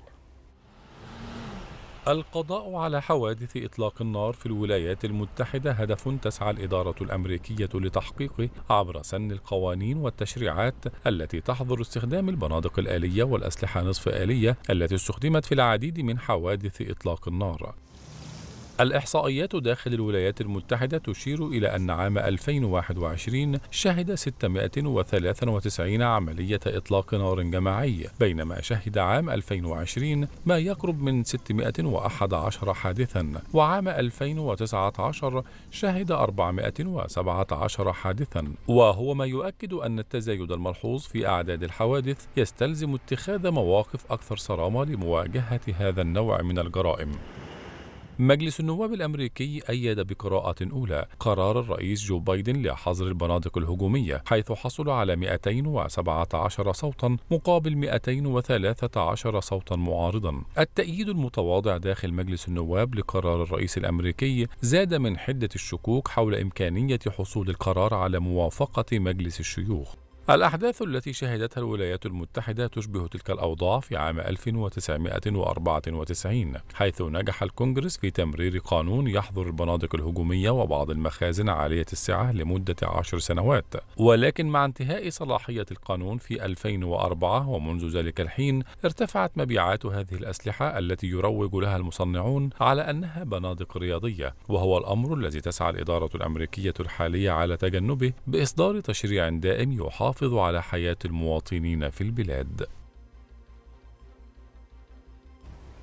القضاء على حوادث إطلاق النار في الولايات المتحدة هدف تسعى الإدارة الأمريكية لتحقيقه عبر سن القوانين والتشريعات التي تحظر استخدام البنادق الآلية والأسلحة نصف آلية التي استخدمت في العديد من حوادث إطلاق النار. الإحصائيات داخل الولايات المتحدة تشير إلى أن عام ألفين وواحد وعشرين شهد ستمائة وثلاثة وتسعين عملية إطلاق نار جماعي، بينما شهد عام ألفين وعشرين ما يقرب من ستمائة وأحد عشر حادثا، وعام ألفين وتسعة عشر شهد أربعمائة وسبعة عشر حادثا، وهو ما يؤكد أن التزايد الملحوظ في أعداد الحوادث يستلزم اتخاذ مواقف أكثر صرامة لمواجهة هذا النوع من الجرائم. مجلس النواب الأمريكي أيد بقراءة أولى قرار الرئيس جو بايدن لحظر البنادق الهجومية، حيث حصل على مائتين وسبعة عشر صوتا مقابل مائتين وثلاثة عشر صوتا معارضا. التأييد المتواضع داخل مجلس النواب لقرار الرئيس الأمريكي زاد من حدة الشكوك حول إمكانية حصول القرار على موافقة مجلس الشيوخ. الأحداث التي شهدتها الولايات المتحدة تشبه تلك الأوضاع في عام ألف وتسعمائة وأربعة وتسعين، حيث نجح الكونغرس في تمرير قانون يحظر البنادق الهجومية وبعض المخازن عالية السعة لمدة عشر سنوات، ولكن مع انتهاء صلاحية القانون في ألفين وأربعة ومنذ ذلك الحين ارتفعت مبيعات هذه الأسلحة التي يروج لها المصنعون على أنها بنادق رياضية، وهو الأمر الذي تسعى الإدارة الأمريكية الحالية على تجنبه بإصدار تشريع دائم يحافظ على حياة المواطنين في البلاد.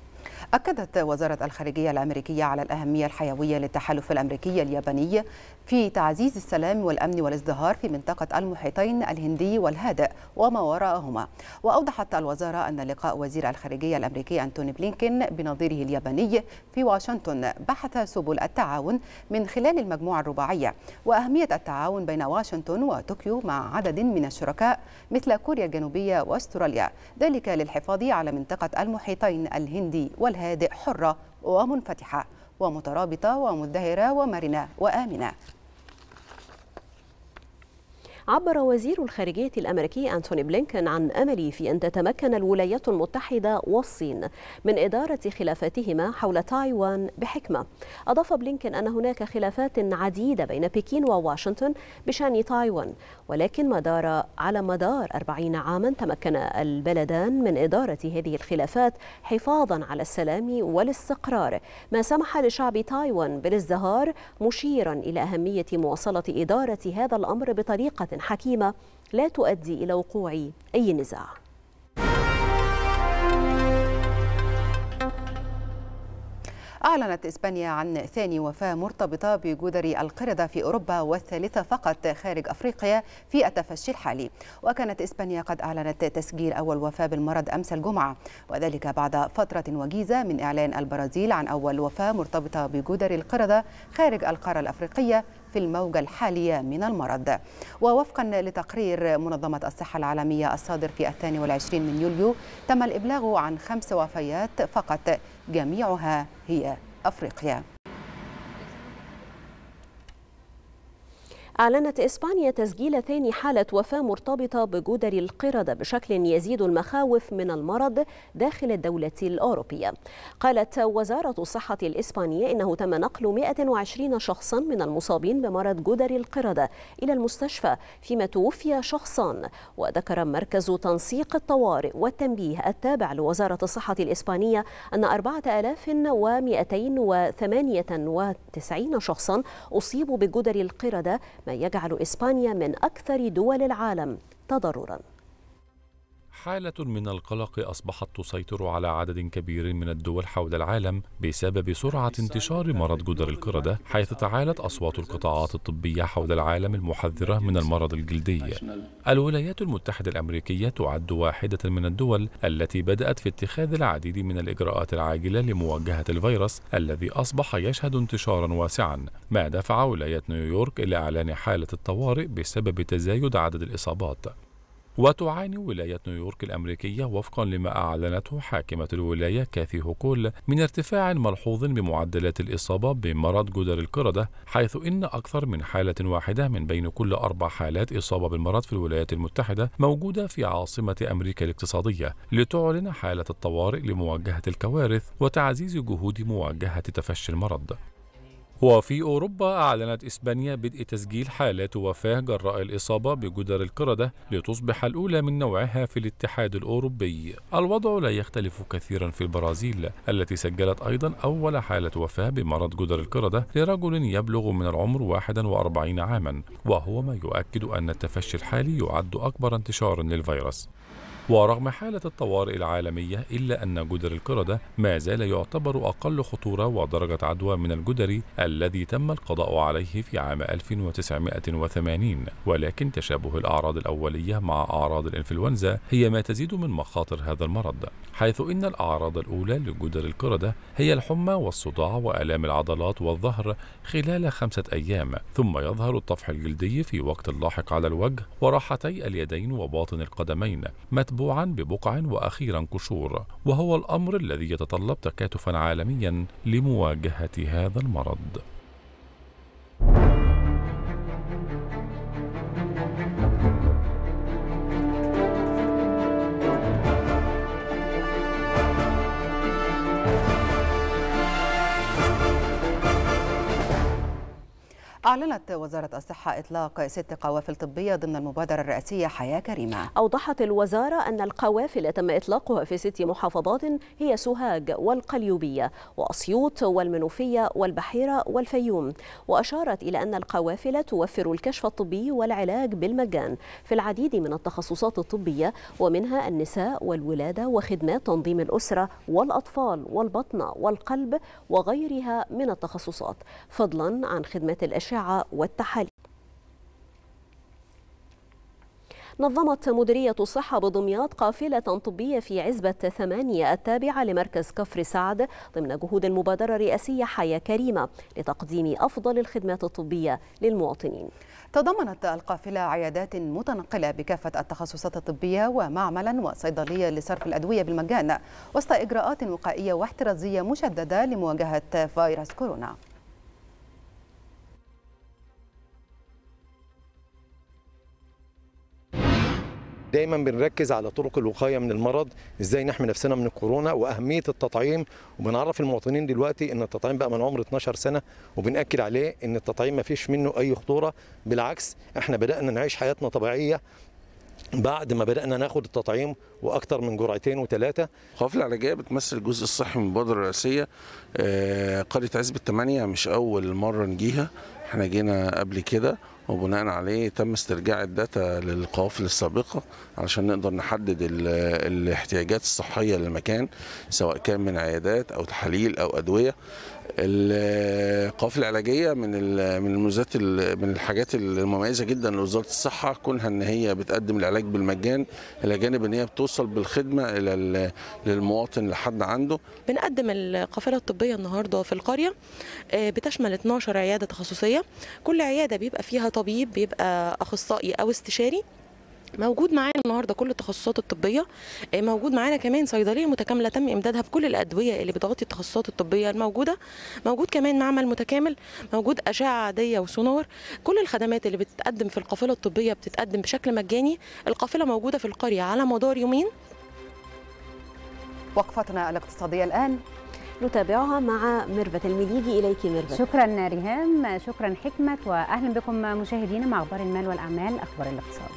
أكدت وزارة الخارجية الأمريكية على الأهمية الحيوية للتحالف الأمريكي الياباني في تعزيز السلام والأمن والازدهار في منطقة المحيطين الهندي والهادئ وما وراءهما. وأوضحت الوزارة أن لقاء وزير الخارجية الأمريكي أنتوني بلينكين بنظيره الياباني في واشنطن بحث سبل التعاون من خلال المجموعة الرباعية وأهمية التعاون بين واشنطن وطوكيو مع عدد من الشركاء مثل كوريا الجنوبية واستراليا، ذلك للحفاظ على منطقة المحيطين الهندي والهادئ حرة ومنفتحة ومترابطة ومزدهرة ومرنة وآمنة. عبر وزير الخارجية الأمريكي أنتوني بلينكين عن أمله في أن تتمكن الولايات المتحدة والصين من إدارة خلافاتهما حول تايوان بحكمة. أضاف بلينكين أن هناك خلافات عديدة بين بكين وواشنطن بشأن تايوان، ولكن مدار على مدار أربعين عاما تمكن البلدان من إدارة هذه الخلافات حفاظا على السلام والاستقرار، ما سمح لشعب تايوان بالازدهار، مشيرا إلى أهمية مواصلة إدارة هذا الأمر بطريقة حكيمة لا تؤدي إلى وقوع أي نزاع. أعلنت إسبانيا عن ثاني وفاة مرتبطة بجدر القردة في أوروبا والثالثة فقط خارج أفريقيا في التفشي الحالي. وكانت إسبانيا قد أعلنت تسجيل أول وفاة بالمرض أمس الجمعة، وذلك بعد فترة وجيزة من إعلان البرازيل عن أول وفاة مرتبطة بجدر القردة خارج القارة الأفريقية في الموجة الحالية من المرض. ووفقا لتقرير منظمة الصحة العالمية الصادر في الثاني والعشرين من يوليو تم الإبلاغ عن خمس وفيات فقط، جميعها هي أفريقيا. أعلنت إسبانيا تسجيل ثاني حالة وفاة مرتبطة بجدر القردة بشكل يزيد المخاوف من المرض داخل الدولة الأوروبية. قالت وزارة الصحة الإسبانية إنه تم نقل مئة وعشرين شخصا من المصابين بمرض جدر القردة إلى المستشفى، فيما توفي شخصان. وذكر مركز تنسيق الطوارئ والتنبيه التابع لوزارة الصحة الإسبانية أن أربعة آلاف ومئتين وثمانية وتسعين شخصا أصيبوا بجدر القردة، ما يجعل إسبانيا من أكثر دول العالم تضرراً. حالة من القلق أصبحت تسيطر على عدد كبير من الدول حول العالم بسبب سرعة انتشار مرض جدر القردة، حيث تعالت أصوات القطاعات الطبية حول العالم المحذرة من المرض الجلدي. الولايات المتحدة الأمريكية تعد واحدة من الدول التي بدأت في اتخاذ العديد من الإجراءات العاجلة لمواجهة الفيروس الذي أصبح يشهد انتشارا واسعا، ما دفع ولاية نيويورك إلى إعلان حالة الطوارئ بسبب تزايد عدد الإصابات. وتعاني ولاية نيويورك الأمريكية وفقا لما أعلنته حاكمة الولاية كاثي هوكول من ارتفاع ملحوظ بمعدلات الإصابة بمرض جدر القردة، حيث إن أكثر من حالة واحدة من بين كل أربع حالات إصابة بالمرض في الولايات المتحدة موجودة في عاصمة أمريكا الاقتصادية، لتعلن حالة الطوارئ لمواجهة الكوارث وتعزيز جهود مواجهة تفشي المرض. وفي أوروبا أعلنت إسبانيا بدء تسجيل حالات وفاة جراء الإصابة بجدر القردة لتصبح الأولى من نوعها في الاتحاد الأوروبي. الوضع لا يختلف كثيرا في البرازيل التي سجلت أيضا أول حالة وفاة بمرض جدر القردة لرجل يبلغ من العمر واحد وأربعين عاما، وهو ما يؤكد أن التفشي الحالي يعد أكبر انتشارا للفيروس. ورغم حالة الطوارئ العالمية إلا أن جدر القردة ما زال يعتبر أقل خطورة ودرجة عدوى من الجدري الذي تم القضاء عليه في عام ألف وتسعمائة وثمانين، ولكن تشابه الأعراض الأولية مع أعراض الإنفلونزا هي ما تزيد من مخاطر هذا المرض، حيث إن الأعراض الأولى لجدر القردة هي الحمى والصداع وآلام العضلات والظهر خلال خمسة أيام، ثم يظهر الطفح الجلدي في وقت لاحق على الوجه وراحتي اليدين وباطن القدمين، متبوعا ببقع وأخيرا قشور، وهو الأمر الذي يتطلب تكاتفا عالميا لمواجهة هذا المرض. أعلنت وزارة الصحة إطلاق ست قوافل طبية ضمن المبادرة الرئاسية حياة كريمة. أوضحت الوزارة أن القوافل تم إطلاقها في ست محافظات هي سوهاج والقليوبية وأسيوط والمنوفية والبحيرة والفيوم، وأشارت إلى أن القوافل توفر الكشف الطبي والعلاج بالمجان في العديد من التخصصات الطبية، ومنها النساء والولادة وخدمات تنظيم الأسرة والأطفال والبطنة والقلب وغيرها من التخصصات، فضلا عن خدمات الأشعة والتحاليل. نظمت مديرية الصحة بدمياط قافلة طبية في عزبة ثمانية التابعة لمركز كفر سعد ضمن جهود المبادرة الرئاسية حياة كريمة لتقديم أفضل الخدمات الطبية للمواطنين. تضمنت القافلة عيادات متنقلة بكافة التخصصات الطبية ومعملا وصيدلية لصرف الأدوية بالمجان وسط إجراءات وقائية واحترازية مشددة لمواجهة فيروس كورونا. دايما بنركز على طرق الوقايه من المرض، ازاي نحمي نفسنا من الكورونا واهميه التطعيم، وبنعرف المواطنين دلوقتي ان التطعيم بقى من عمر اتناشر سنه، وبنأكد عليه ان التطعيم ما فيش منه اي خطوره، بالعكس احنا بدأنا نعيش حياتنا طبيعيه بعد ما بدأنا ناخد التطعيم واكثر من جرعتين وثلاثه. القوافل العلاجيه بتمثل الجزء الصحي من المبادره الرئاسيه. قريه عزبة ثمانية مش اول مره نجيها، احنا جينا قبل كده وبناء عليه تم استرجاع الداتا للقوافل السابقة علشان نقدر نحدد الاحتياجات الصحية للمكان، سواء كان من عيادات أو تحاليل أو أدوية. القوافل العلاجية من من الميزات من الحاجات المميزة جدا لوزارة الصحة، كونها ان هي بتقدم العلاج بالمجان، الى جانب ان هي بتوصل بالخدمة الى للمواطن لحد عنده. بنقدم القافلة الطبية النهاردة في القرية، بتشمل اتناشر عيادة تخصصية، كل عيادة بيبقى فيها طبيب، بيبقى أخصائي أو استشاري موجود معانا النهارده كل التخصصات الطبيه. موجود معانا كمان صيدليه متكامله تم امدادها بكل الادويه اللي بتغطي التخصصات الطبيه الموجوده. موجود كمان معمل متكامل، موجود اشعه عاديه وسونار. كل الخدمات اللي بتتقدم في القافله الطبيه بتتقدم بشكل مجاني. القافله موجوده في القريه على مدار يومين. وقفتنا الاقتصاديه الان نتابعها مع ميرفت المليجي. إليك ميرفت. شكرا ريهام، شكرا حكمة، وأهلا بكم مشاهدينا مع أخبار المال والأعمال، أخبار الاقتصاد.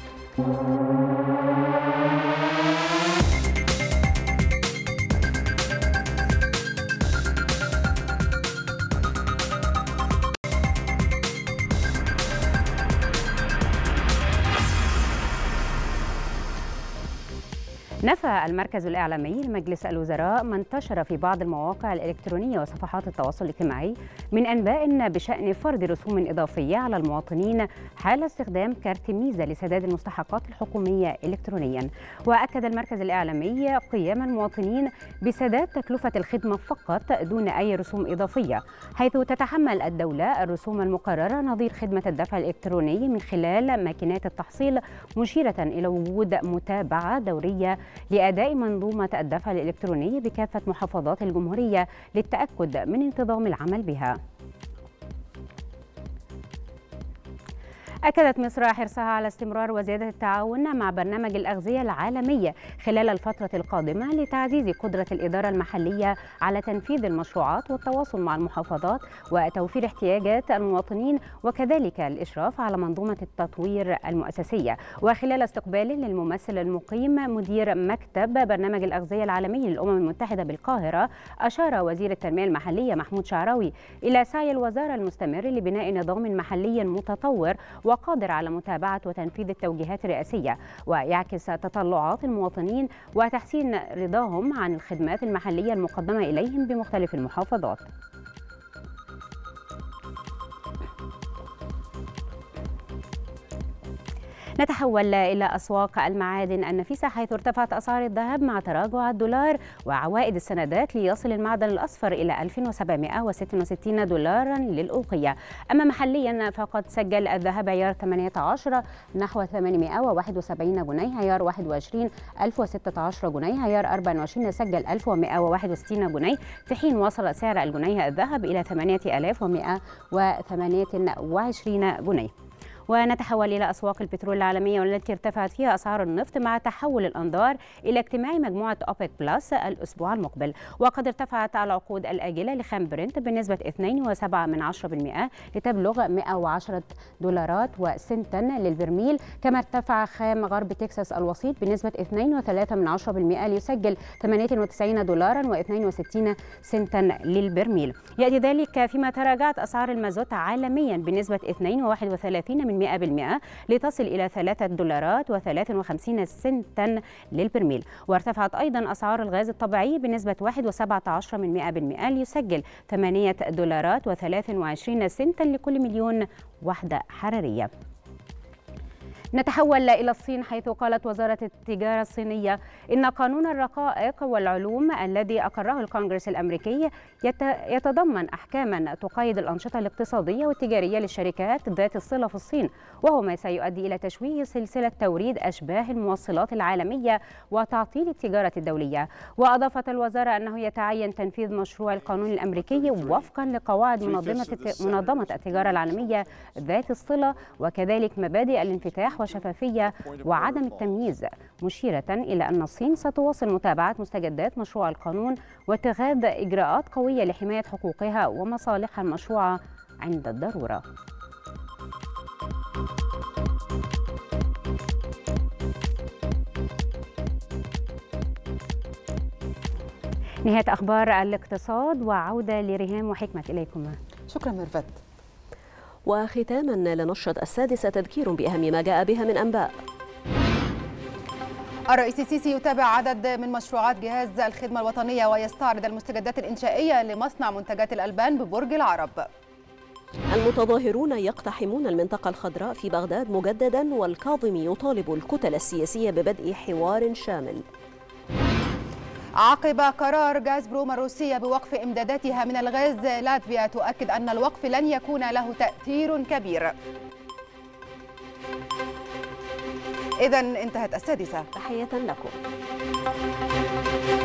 نفى المركز الإعلامي لمجلس الوزراء ما انتشر في بعض المواقع الإلكترونية وصفحات التواصل الاجتماعي من أنباء بشأن فرض رسوم إضافية على المواطنين حال استخدام كارت ميزة لسداد المستحقات الحكومية إلكترونيا. وأكد المركز الإعلامي قيام المواطنين بسداد تكلفة الخدمة فقط دون أي رسوم إضافية، حيث تتحمل الدولة الرسوم المقررة نظير خدمة الدفع الإلكتروني من خلال ماكينات التحصيل، مشيرة إلى وجود متابعة دورية لأداء منظومة الدفع الإلكتروني بكافة محافظات الجمهورية للتأكد من انتظام العمل بها. أكدت مصر حرصها على استمرار وزيادة التعاون مع برنامج الأغذية العالمي خلال الفترة القادمة لتعزيز قدرة الإدارة المحلية على تنفيذ المشروعات والتواصل مع المحافظات وتوفير احتياجات المواطنين، وكذلك الإشراف على منظومة التطوير المؤسسية. وخلال استقباله للممثل المقيم مدير مكتب برنامج الأغذية العالمي للأمم المتحدة بالقاهرة، أشار وزير التنمية المحلية محمود شعراوي إلى سعي الوزارة المستمر لبناء نظام محلي متطور وقادر على متابعة وتنفيذ التوجيهات الرئاسية، ويعكس تطلعات المواطنين وتحسين رضاهم عن الخدمات المحلية المقدمة إليهم بمختلف المحافظات. نتحول إلى أسواق المعادن النفيسة، حيث ارتفعت أسعار الذهب مع تراجع الدولار وعوائد السندات ليصل المعدن الأصفر إلى ألف وسبعمائة وستة وستين دولارا للأوقية. أما محليا فقد سجل الذهب عيار ثمانية عشر نحو ثمانمائة وواحد وسبعين جنيه، عيار واحد وعشرين ألف وستة عشر جنيه، عيار أربعة وعشرين سجل ألف ومائة وواحد وستين جنيه، في حين وصل سعر الجنيه الذهب إلى ثمانية آلاف ومائة وثمانية وعشرين جنيه. ونتحول إلى أسواق البترول العالمية والتي ارتفعت فيها أسعار النفط مع تحول الأنظار إلى اجتماع مجموعة أوبك بلس الأسبوع المقبل. وقد ارتفعت العقود الآجلة لخام برنت بنسبة اثنين فاصلة سبعة بالمئة لتبلغ مئة وعشرة دولارات وسنتا للبرميل، كما ارتفع خام غرب تكساس الوسيط بنسبة اثنين فاصلة ثلاثة بالمئة ليسجل ثمانية وتسعين دولارا واثنين وستين سنتا للبرميل. يأتي ذلك فيما تراجعت أسعار المازوت عالميا بنسبة اثنين فاصلة واحد وثلاثين بالمئة لتصل إلى ثلاثة دولارات وثلاثة وخمسين سنتا للبرميل. وارتفعت أيضا أسعار الغاز الطبيعي بنسبة واحد فاصلة سبعة عشر بالمئة ليسجل ثمانية دولارات وثلاثة وعشرين سنتا لكل مليون وحدة حرارية. نتحول إلى الصين، حيث قالت وزارة التجارة الصينية إن قانون الرقائق والعلوم الذي أقره الكونغرس الأمريكي يتضمن أحكاما تقيد الأنشطة الاقتصادية والتجارية للشركات ذات الصلة في الصين، وهو ما سيؤدي إلى تشويه سلسلة توريد أشباه الموصلات العالمية وتعطيل التجارة الدولية. وأضافت الوزارة أنه يتعين تنفيذ مشروع القانون الأمريكي وفقا لقواعد منظمة منظمة التجارة العالمية ذات الصلة، وكذلك مبادئ الانفتاح وشفافية وعدم التمييز، مشيرة إلى أن الصين ستواصل متابعة مستجدات مشروع القانون واتخاذ إجراءات قوية لحماية حقوقها ومصالحها المشروعة عند الضرورة. نهاية أخبار الاقتصاد، وعودة لريهام وحكمة إليكم. شكرا ميرفت. وختاما لنشرة السادسة تذكير بأهم ما جاء بها من أنباء. الرئيس السيسي يتابع عدد من مشروعات جهاز الخدمة الوطنية ويستعرض المستجدات الإنشائية لمصنع منتجات الألبان ببرج العرب. المتظاهرون يقتحمون المنطقة الخضراء في بغداد مجددا، والكاظمي يطالب الكتل السياسية ببدء حوار شامل. عقب قرار غازبروم الروسية بوقف إمداداتها من الغاز، لاتفيا تؤكد أن الوقف لن يكون له تأثير كبير. إذن انتهت السادسة. تحية لكم.